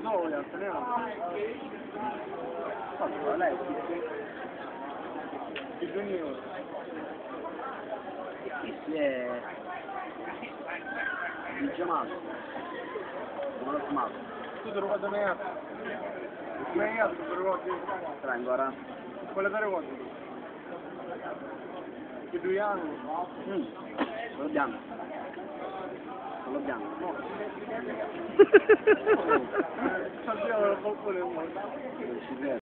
solo, ya tenemos. Allora, lei Il 2000 euro. si è di chiamato, non l'ho chiamato. Tu te lo guardi mai altro? Mai altro te lo guardi? Tra ancora? Quale te lo guardi? Che 2 anni? Quello bianco. Quello bianco. No. Sappiamo la popolo del mondo. Non ci credo.